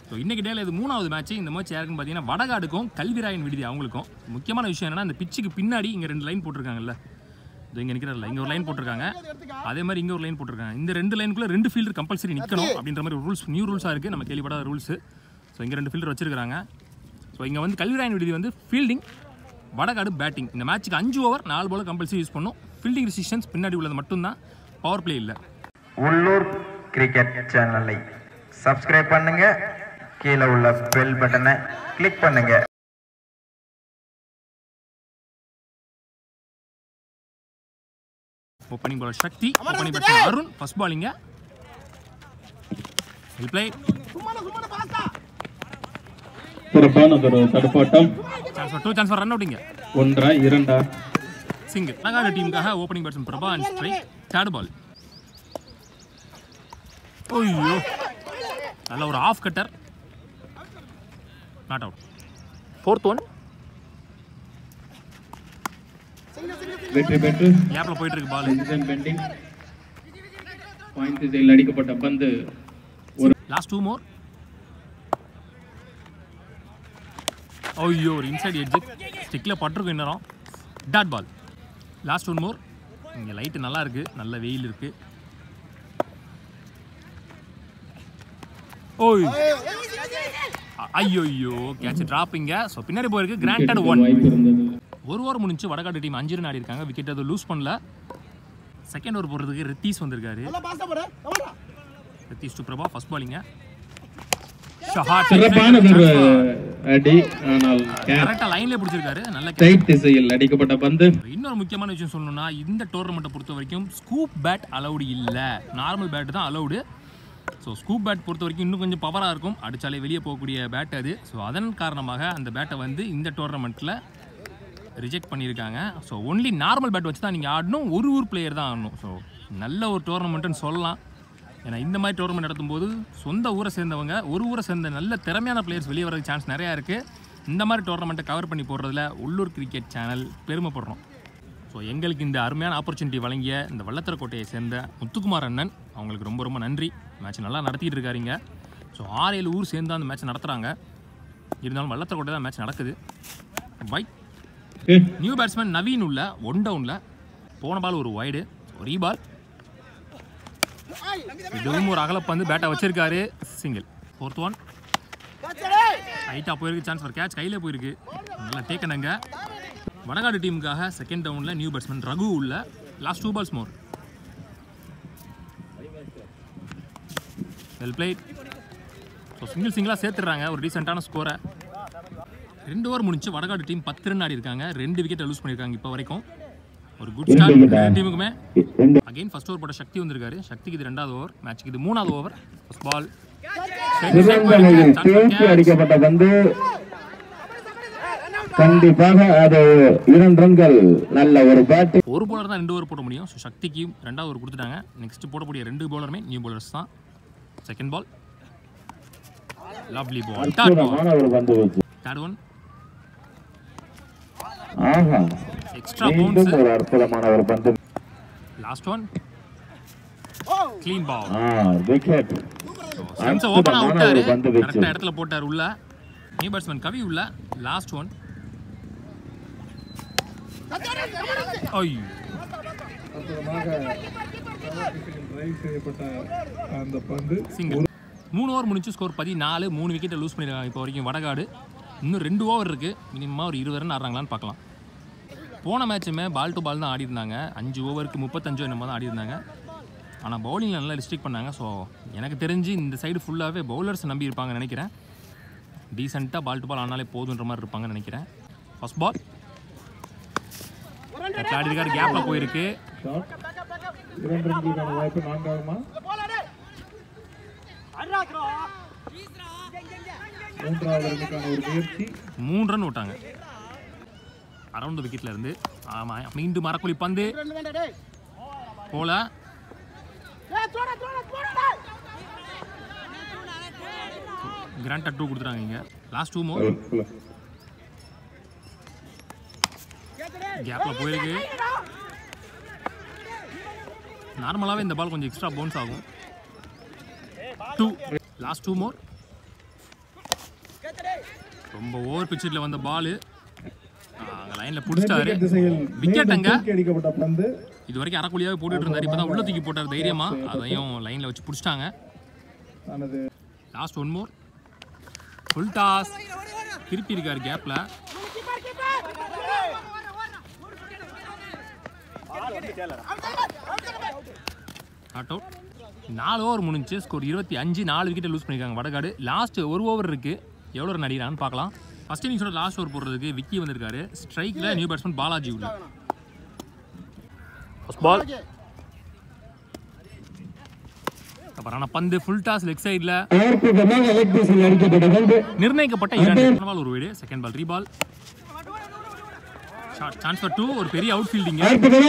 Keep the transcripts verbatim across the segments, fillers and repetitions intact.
So இன்றைக்கி டேல இது மூணாவது மேட்ச். இந்த மேட்ச் யாருக்குன்னு பார்த்தீங்கன்னா வடகாடுக்கும் கல்விராயன் விடுதி அவங்களுக்கும். முக்கியமான விஷயம் என்னன்னா இந்த பிச்சுக்கு பின்னாடி இங்கே ரெண்டு லைன் போட்டிருக்காங்கல்ல, இது இங்கே நிற்கிறதில்ல, இங்கே ஒரு லைன் போட்டிருக்காங்க, அதே மாதிரி இங்கே ஒரு லைன் போட்டிருக்காங்க. இந்த ரெண்டு லைனுக்குள்ளே ரெண்டு ஃபீல்டர் கம்பல்சரி நிற்கணும் அப்படின்ற மாதிரி ரூல்ஸ், நியூ ரூல்ஸாக இருக்குது, நம்ம கேள்விப்படாத ரூல்ஸு. ஸோ இங்கே ரெண்டு ஃபீல்டர் வச்சிருக்காங்க. ஸோ இங்கே வந்து கல்விராயன் விடுதி வந்து ஃபீல்டிங், வடகாடு பேட்டிங். இந்த மேட்ச்சுக்கு அஞ்சு ஓவர் நாலு பால் கம்பல்சரி யூஸ் பண்ணும். ஃபீல்டிங் ரெசிஸ்டன்ஸ் பின்னாடி உள்ளது மட்டும்தான், பவர் பிளே இல்லை. உள்ளூர் கிரிக்கெட் சேனலை சப்ஸ்கிரைப் பண்ணுங்க, கீழே உள்ள பெல் பட்டனை கிளிக் பண்ணுங்க. Opening bowler Sakthi, opening batsman Arun, first பாலிங்க. Well play. சிறப்பானதொரு தடுப்பாட்டம். Chance for two, chance for run அவுட்டிங்க. ஒன்றா இரண்டா சிங்கிள். வடகாடு டீமுக்காக opening batsman Prabha and strike. Third ball. ஓய்யோ, நல்ல ஒரு off cutter, not out. Fourth one. வெற்றி பெற்று கேப்ல போயிட்டு இருக்கு பால். Decision bending. பாயிண்ட் திசையில் அடிக்கப்பட்ட பந்து. ஒரு லாஸ்ட் டூ மோர். ஓய்யோ, ஒரு இன்சைட் எட்ஜ் ஸ்டிக்ல பட்டிருக்கும் இன்னும். Dot ball. Last one more. இங்கே லைட்டு நல்லா இருக்கு, நல்ல வெயில் இருக்கு. ஓய், ஐயோ ஐயோ, கேட்ச் டிராப்பிங்க. ஸோ பின்னாடி போயிருக்கு. Granted one. ஒரு ஓவர் முடிஞ்சு வடகாடு டீம் அஞ்சு ரன் ஆடி இருக்காங்க. விக்கெட் அது லூஸ் பண்ணல. செகண்ட் ஓவர் போடுறதுக்கு ரித்தீஷ் வந்திருக்காரு. ரித்தீஷ் டு பிரபா, ஃபர்ஸ்ட் பாலிங்க. கரெக்டா லைன்ல பிடிச்சிருக்காரு. நல்ல ரைட் திசையில் அடிக்கப்பட்ட பந்து. இன்னொரு முக்கியமான விஷயம் சொல்லணும்னா, இந்த டோர்னமெண்ட்டை பொறுத்த வரைக்கும் ஸ்கூப் பேட் அலௌடு இல்லை, நார்மல் பேட் தான் அலௌடு. ஸோ ஸ்கூப் பேட் பொறுத்த வரைக்கும் இன்னும் கொஞ்சம் பவராக இருக்கும், அடித்தாலே வெளியே போகக்கூடிய பேட் அது. ஸோ அதன் காரணமாக அந்த பேட்டை வந்து இந்த டோர்னமெண்ட்டில் ரிஜெக்ட் பண்ணியிருக்காங்க. ஸோ ஒன்லி நார்மல் பேட் வச்சு தான் நீங்கள் ஆடணும், ஒரு ஊர் பிளேயர் தான் ஆடணும். ஸோ நல்ல ஒரு டோர்னமெண்ட்டுன்னு சொல்லலாம். ஏன்னா இந்த மாதிரி டோர்னமெண்ட் நடத்தும்போது சொந்த ஊரை சேர்ந்தவங்க, ஒரு ஊரை சேர்ந்த நல்ல திறமையான பிளேயர்ஸ் வெளியே வரதுக்கு சான்ஸ் நிறையா இருக்குது. இந்த மாதிரி டோர்னமெண்ட்டை கவர் பண்ணி போடுறதுல உள்ளூர் கிரிக்கெட் சேனல் பெருமைப்படுறோம். ஸோ எங்களுக்கு இந்த அருமையான ஆப்பர்ச்சுனிட்டி வழங்கிய இந்த வல்லத்தரக்கோட்டையை சேர்ந்த முத்துக்குமார் அண்ணன், அவங்களுக்கு ரொம்ப ரொம்ப நன்றி. மேட்ச் நல்லா நடத்திட்டு இருக்காருங்க. ஸோ ஆறு ஏழு ஊர் சேர்ந்து அந்த மேட்ச் நடத்துகிறாங்க. இருந்தாலும் வல்லத்தரக்கோட்டை தான் மேட்ச் நடக்குது. பை நியூ பேட்ஸ்மேன் நவீன் உள்ள ஒன் டவுனில் போன பால் ஒரு வைடு, ஒரு பால். இதுவும் ஒரு அகலப்பந்து, பேட்டை வச்சிருக்காரு. சிங்கிள். Fourth one. ஹைட்டாக போயிருக்கு, சான்ஸ் ஃபார் கேட்ச் கையில் போயிருக்கு. நல்லா டேக்கனுங்க. வடகாடு டீமுக்காக செகண்ட் டவுனில் நியூ பேட்ஸ்மேன் ரகு உள்ள. Last two balls more. Well played. So single சிங்கிளாக சேர்த்துடுறாங்க ஒரு டீசெண்டான ஸ்கோரை. ரெண்டு ஓவர் முடிஞ்சு வடகாடு டீம் பத்து ரன் ஆடி இருக்காங்க. ரெண்டு விக்கெட்டை லூஸ் பண்ணியிருக்காங்க இப்போ வரைக்கும். ஒரு குட் ஸ்டார்ட் ரெண்டு டீமுக்குமே. அகைன் ஃபர்ஸ்ட் ஓவர் போட்ட சக்தி வந்திருக்காரு. சக்திக்கு இது ரெண்டாவது ஓவர், மேட்சுக்கு இது மூணாவது ஓவர். First ball. அடிக்கப்பட்ட பந்து. கண்டிப்பாக அது இரண்டு ரன்கள். நல்ல ஒரு பேட். ஒரு பவுலர் தான் ரெண்டு ஓவர் போட முடியும். ஸோ சக்திக்கு ரெண்டாவது ஓவர் கொடுத்துட்டாங்க. நெக்ஸ்ட் போடக்கூடிய ரெண்டு பவுலருமே நியூ பவுலர்ஸ் தான். Second ball. Lovely ball. Third one. ஆஹா, எக்ஸ்ட்ரா பவுன்ஸ். ஒரு அற்புதமான ஒரு பந்து. Last one. Clean ball. ஆ, விக்கெட். சென்ஸ் ஓபனா விட்டாரு. கரெக்ட்டா இடத்துல போட்டார் உள்ள. நியூ பேட்ஸ்மேன் கவி உள்ள. Last one. ஐயோ, அந்த பந்து. சிங்கிள். மூணு ஓவர் முடிஞ்சு ஸ்கோர் பதினாலு. மூணு விக்கெட்டை லூஸ் பண்ணிருக்காங்க இப்போ வரைக்கும் வடகாடு. இன்னும் ரெண்டு ஓவர் இருக்குது. மினிமமாக ஒரு இருபது ரன் ஆடுறாங்களான்னு பார்க்கலாம். போன மேட்சுமே பால் டு பால் தான் ஆடி இருந்தாங்க. அஞ்சு ஓவருக்கு முப்பத்தஞ்சோ என்னமோ தான் ஆடி இருந்தாங்க. ஆனால் பவுலிங்கில் நல்லா ரிஸ்ட்ரிக்ட் பண்ணாங்க. ஸோ எனக்கு தெரிஞ்சு இந்த சைடு ஃபுல்லாகவே பவுலர்ஸ் நம்பி இருப்பாங்கன்னு நினைக்கிறேன். டீசெண்டாக பால் டு பால் ஆனாலே போதுன்ற மாதிரி இருப்பாங்கன்னு நினைக்கிறேன். First ball. ஆடி இருக்காரு, கேப்பில் போயிருக்கு. மூணு ரன் விட்டாங்க அரௌண்ட் விக்கெட்ல இருந்து. ஆமா, மீண்டும் மரக்குழி பந்து போல. கிராண்டட் டூ கொடுத்துட்டாங்க இங்க. Last two more. கேப்ல போயிருக்கு. நார்மலாவே இந்த பால் கொஞ்சம் எக்ஸ்ட்ரா பவுன்ஸ் ஆகும். டூ. Last two more. ரொம்ப ஓவர் பிச்சில் வந்த பால் அங்கே லைனில் பிடிச்சிட்டாரு. விக்கெட் அங்கே இது வரைக்கும் அரைக்குழியாவே போட்டுட்டு இருந்தார். இப்போ தான் உள்ள தூக்கி போட்டார் தைரியமாக. அதையும் லைனில் வச்சு பிடிச்சிட்டாங்க. Last one more full toss. திருப்பி இருக்கார் கேப்பில். Not out. நாலு ஓவர் முடிஞ்சு ஸ்கோர் இருபத்தி அஞ்சு. நாலு விக்கெட்டை லூஸ் பண்ணியிருக்காங்க வடகாடு. லாஸ்ட் ஒரு ஓவர் இருக்குது. எவ்வளோ ரன் அடிக்கிறான்னு பார்க்கலாம். ஃபர்ஸ்ட் இன்னிங்ஸோட லாஸ்ட் ஓவர் போடுறதுக்கு விக்கி வந்திருக்காரு. ஸ்ட்ரைக்கில் நியூ பேட்ஸ்மேன் பாலாஜி உள்ள. ஃபர்ஸ்ட் பால் அப்புறம் பந்து ஃபுல் டாஸ் லெக் சைடில் நிர்ணயிக்கப்பட்ட இரண்டு பால் ஒரு வீடு. Second ball rebowl. Chance for two. ஒரு பெரிய அவுட் ஃபீல்டிங்.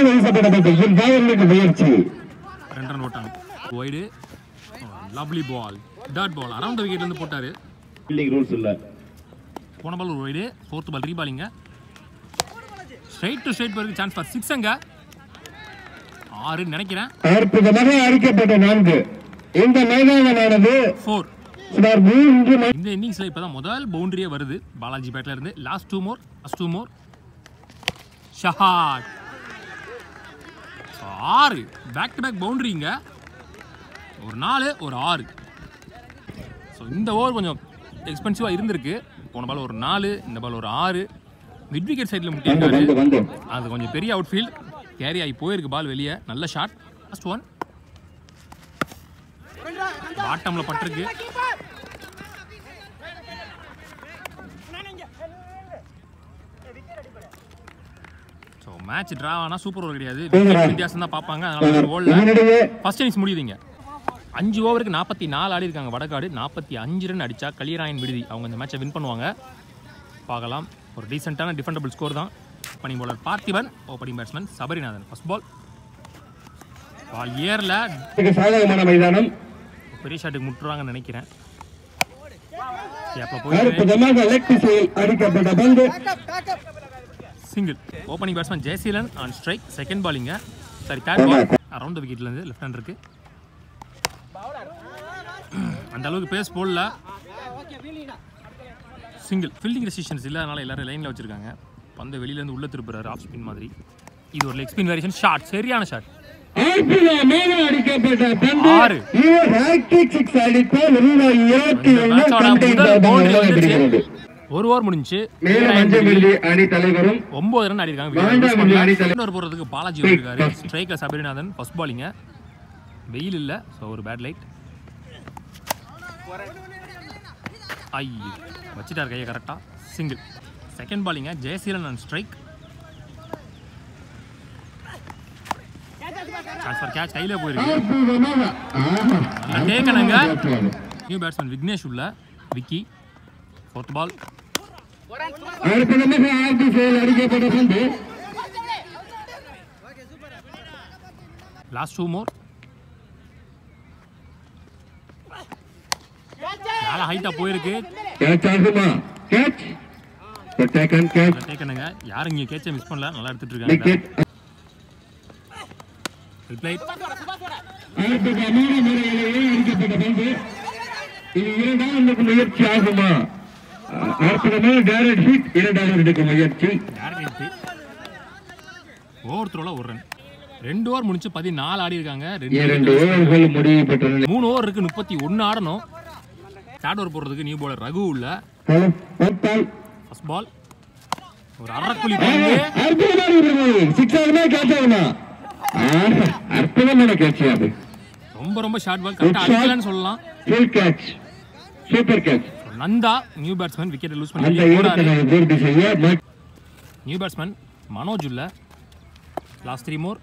ரெண்டு ரன் ஓட்டாங்க. Wide. Lovely ball. Dot ball around விக்கெட்ல இருந்து போட்டாரு. ஃபீல்டிங் ரூல்ஸ் இல்ல. போன பால் ஒரு ஒய்டு. ஃபோர்த் பால் ரீபாலிங்க. ஸ்ட்ரைட் டு ஸ்ட்ரைட் வரைக்கும் சான்ஸ் ஃபார் சிக்ஸ். அங்க ஆறு நினைக்கிறேன். அற்புதமாக அடிக்கப்பட்ட நான்கு. இந்த மைதானமானது ஃபோர். இந்த இன்னிங்ஸ்ல இப்பதான் முதல் பவுண்டரியே வருது பாலாஜி பேட்ல இருந்து. Last two more. Last two more. Shot. ஆறு பேக் டு பேக் பவுண்டரிங்க. ஒரு நாலு ஒரு ஆறு. ஸோ இந்த ஓவர் கொஞ்சம் எக்ஸ்பென்சிவாக இருந்திருக்கு. போன பால் ஒரு நாலு, இந்த பால் ஒரு ஆறு. மிட் விக்கெட் சைடில் முட்டியிருக்காரு. அது கொஞ்சம் பெரிய அவுட் ஃபீல்ட். கேரி ஆகி போயிருக்கு பால் வெளியே. நல்ல ஷாட். லாஸ்ட் ஒன் பாட்டம்ல பட்டிருக்கு. ஸோ மேட்ச் டிரா ஆனால் சூப்பர் ஓவர் கிடையாது. வித்தியாசம் தான் பார்ப்பாங்க. அதனால ஓவரில் ஃபர்ஸ்ட் இன்னிங்ஸ் முடியுதுங்க. அஞ்சு ஓவருக்கு நாற்பத்தி நாலு ஆடி இருக்காங்க வடகாடு. நாற்பத்தி அஞ்சு ரன் அடித்தா கலியராயன் விடுதி அவங்க இந்த மேட்சை வின் பண்ணுவாங்க. பார்க்கலாம். ஒரு டீசெண்டான டிஃபெண்டபிள் ஸ்கோர் தான். Opening bowler Parthiban, opening batsman Sabarinathan. First ball ball ஏர்ல சாதகமான மைதானம். பெரிய ஷாட்டுக்கு முட்டுறாங்கன்னு நினைக்கிறேன். Single. Opening batsman Jayaseelan on strike. Second பாலிங்க sorry third ball around the விக்கெட்ல இருந்து லெஃப்ட் ஹேண்டருக்கு. அந்த அளவுக்கு பேஸ் போடல. சிங்கிள். ஃபீல்டிங் ரெசிஸ்டன்ஸ் இல்லை, அதனால எல்லாரும் லைனில் வச்சிருக்காங்க. பந்து வெளியிலேருந்து உள்ள திருப்புறாரு ஆஃப் ஸ்பின் மாதிரி. இது ஒரு லெக் ஸ்பின் வேரியேஷன் ஷாட். சரியான ஷாட். ஒரு ஓவர் முடிஞ்சு ஒன்பது ரன் ஆடிருக்காங்க. போறதுக்கு பாலாஜி இருக்காரு. ஸ்ட்ரைக்கர் சபரிநாதன். ஃபர்ஸ்ட் பாலிங்க. வெயில் இல்ல, ஸோ ஒரு பேட் லைட். ஐயோ வச்சுட்டார் கையை கரெக்டா. சிங்கிள். செகண்ட் பாலிங்க Jayaseelan and strike. Transfer catch கையில போயிருக்கு. டேக்கனுங்க. நியூ பேட்ஸ்மேன் விக்னேஷ் உள்ள. Vicky. Fourth ball. Last two more. நல்லா ஹைட்டா போயிருக்கு. டேக்கனுங்க. யாரும் இங்க கேட்சை மிஸ் பண்ணல. நல்லா எடுத்துட்டு இருக்காங்க. முயற்சி ஆகுமா? ஓவர் த்ரோல ஒரு ரன். ரெண்டு ஓவர் முடிச்சு பதினாலு ஆடி இருக்காங்க. மூணு ஓவர் இருக்கு. முப்பத்தி ஒன்னு ஆடணும். தேர்ட் ஓவர் போடுறதுக்கு நியூ பவுலர் ரகு உள்ள. ஃபர்ஸ்ட் பால் ஒரு அரைக்குழி பந்து. அற்புதமான கேட்ச். அது ரொம்ப ரொம்ப ஷார்ட் பால். கரெக்டா அடிக்கலன்னு சொல்லலாம். Full catch. Super catch. Nanda new batsman wicket loose பண்ணி போறாரு. நியூ பேட்ஸ்மேன் மனோஜ் உள்ள. Last three more.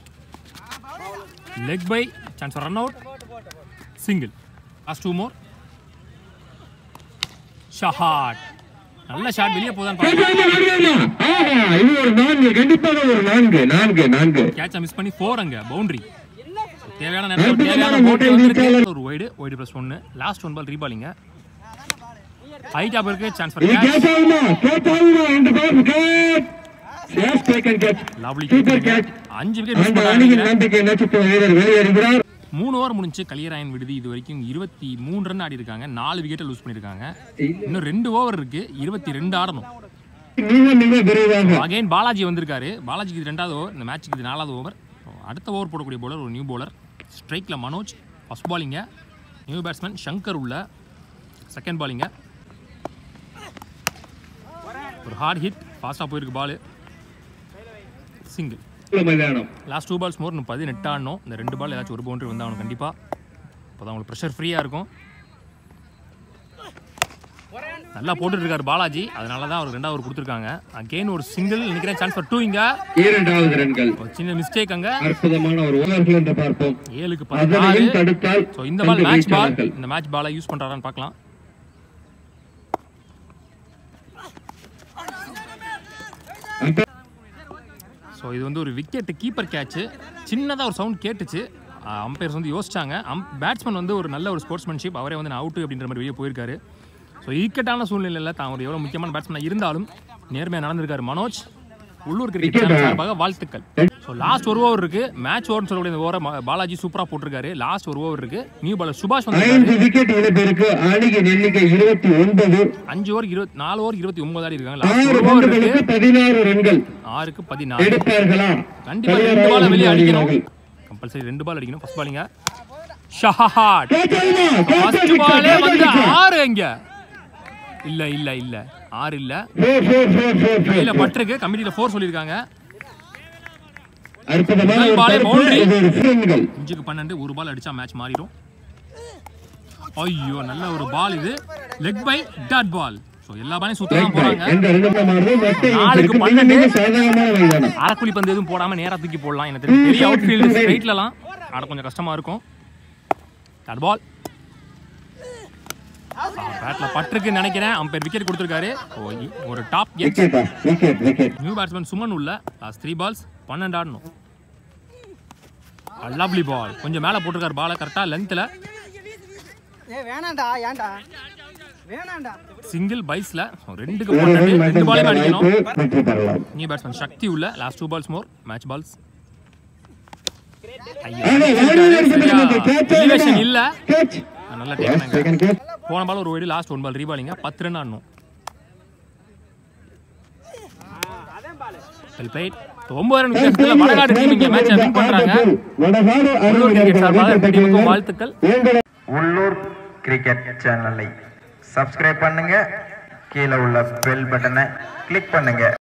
Leg bye. Chance for run out. Single. Last two more. Shot. நல்ல ஷாட். வெளியே போதான் கேட்ச மிஸ் பண்ணி ஃபோர். அங்க பவுண்டரி. தேவையான நேரத்துல தேவையான பவுண்டரி வந்திருக்கு. ஒரு வைடு. வைடு பிளஸ் ஒன்னு. லாஸ்ட் ஒன் பால் ரீபாலிங்க. ஹைட் அப் இருக்கு. Chance for catch. Lovely catch. அஞ்சு விக்கெட் மிஸ் பண்ணாங்க. மூணு ஓவர் முடிஞ்சு கலியராயன் விடுதி இது வரைக்கும் இருபத்தி மூணு ரன் ஆடி இருக்காங்க, நாலு விக்கெட்டை லூஸ் பண்ணியிருக்காங்க. இன்னும் ரெண்டு ஓவர் இருக்கு, இருபத்தி ரெண்டு ஆடணும். அகைன் பாலாஜி வந்திருக்காரு. பாலாஜிக்கு இது ரெண்டாவது ஓவர், இந்த மேட்சுக்கு இது நாலாவது ஓவர். அடுத்த ஓவர் போடக்கூடிய பவுலர் ஒரு நியூ பவுலர். ஸ்ட்ரைக்கில் மனோஜ், ஃபர்ஸ்ட் பாலிங்க. நியூ பேட்ஸ்மேன் சங்கர் உள்ள செகண்ட் பாலிங்க. ஒரு ஹார்ட் ஹிட், ஃபாஸ்ட்டாக போயிருக்கு ball, single. Last two balls more பதினெட்டு ஆடணும். இந்த ரெண்டு பால் ஏதாச்சும் ஒரு பவுண்டரி வந்தால் அவனுக்கு கண்டிப்பாக அப்போ தான் அவங்களுக்கு ப்ரெஷர் ஃப்ரீயாக இருக்கும். நல்லா போட்டுட்டு இருக்காரு பாலாஜி, அதனால தான் அவருக்கு ரெண்டாவது கொடுத்துருக்காங்க. அகெயின் ஒரு சிங்கிள் நினைக்கிறேன், சான்ஸ் ஃபார் டூ. இங்க இரண்டாவது ரன்கள், சின்ன மிஸ்டேக். அங்க அற்புதமான ஒரு ஓவர்கள் என்று பார்ப்போம். ஏழுக்கு பதினாறு. சோ இந்த பால் மேட்ச் பால், இந்த மேட்ச் பாலை யூஸ் பண்றாரான்னு பார்க்கலாம். ஸோ இது வந்து ஒரு விக்கெட் கீப்பர் கேட்ச். சின்னதாக ஒரு சவுண்ட் கேட்டுச்சு, அம்பையர்ஸ் வந்து யோசிச்சாங்க. அம் பேட்ஸ்மேன் வந்து ஒரு நல்ல ஒரு ஸ்போர்ட்ஸ்மேன்ஷிப், அவரே வந்து நான் அவுட்டு அப்படின்ற மாதிரி வெளியே போயிருக்காரு. ஸோ இக்கட்டான சூழ்நிலையில் தான் ஒரு எவ்வளோ முக்கியமான பேட்ஸ்மேனாக இருந்தாலும் நேர்மையாக நடந்திருக்காரு மனோஜ். உள்ளூர் கிரிக்கெட் சார்பாக வாழ்த்துக்கள். ஸோ லாஸ்ட் ஒரு ஓவர் இருக்கு, மேட்ச் ஓவர்னு சொல்லக்கூடிய இந்த ஓவரை பாலாஜி சூப்பராக போட்டிருக்காரு. லாஸ்ட் ஒரு ஓவர் இருக்கு, நியூ பாலர் சுபாஷ் வந்து அஞ்சு ஓவர் இருபத்தி நாலு ஓவர் இருபத்தி ஒன்பது ஆடி இருக்காங்க. லாஸ்ட் ஒரு ஓவர் இருக்கு, ஆறுக்கு பதினாறு. கண்டிப்பா ரெண்டு பால் வெளியே அடிக்கணும், கம்பல்சரி ரெண்டு பால் அடிக்கணும். ஃபர்ஸ்ட் பாலிங்க ஷஹாட், ஃபர்ஸ்ட் பாலே வந்து ஆறு. எங்க இல்ல இல்ல இல்ல ஆறு இல்ல, கையில பட்டிருக்கு, கமிட்டியில ஃபோர் சொல்லியிருக்காங்க. அஞ்சுக்கு பன்னெண்டு, ஒரு பால் அடிச்சா மேட்ச் மாறிடும். ஐயோ நல்ல ஒரு பால், இது leg bye dot ball. So எல்லா பாலையும் சுத்தம் போறாங்க. நாலுக்கு பன்னெண்டு, அரைக்குழி பந்து எதுவும் போடாம நேரா தூக்கி போடலாம். எனக்கு தெரியும் பெரிய அவுட் ஃபீல்டு ஸ்ட்ரைட்லலாம் ஆட கொஞ்சம் கஷ்டமா இருக்கும். டாட் பால் பேட்ல பட்டிருக்கு நினைக்கிறேன், அம்பையர் விக்கெட் கொடுத்துருக்காரு. ஒரு top edge. New batsman Suman உள்ள லாஸ்ட் த்ரீ பால்ஸ் பன்னெண்டு ஆடணும். லவ்லி பால், கொஞ்சம் மேலே போட்டிருக்காரு பாலை கரெக்டாக லென்த்தில். சிங்கிள் பைஸ்ல ரெண்டுக்கு பன்னெண்டு, ரெண்டு பாலையும் அடிக்கணும். நியூ பேட்ஸ்மேன் சக்தி உள்ள last two balls more match balls. இல்ல நல்ல டேக். போன பால் ஒரு வைடு, லாஸ்ட் ஒன் பால் ரீபாலிங்க. பத்து ரன் ஆடணும். ஒன்பது ரன் வித்தியாசத்துல வடகாடு டீம் இங்க மேட்சை வின் பண்றாங்க. உள்ளூர் கிரிக்கெட் சார்பாக டீமுக்கு வாழ்த்துக்கள். உள்ளூர் கிரிக்கெட் சேனலை சப்ஸ்கிரைப் பண்ணுங்க, கீழே உள்ள பெல் பட்டனை கிளிக் பண்ணுங்க.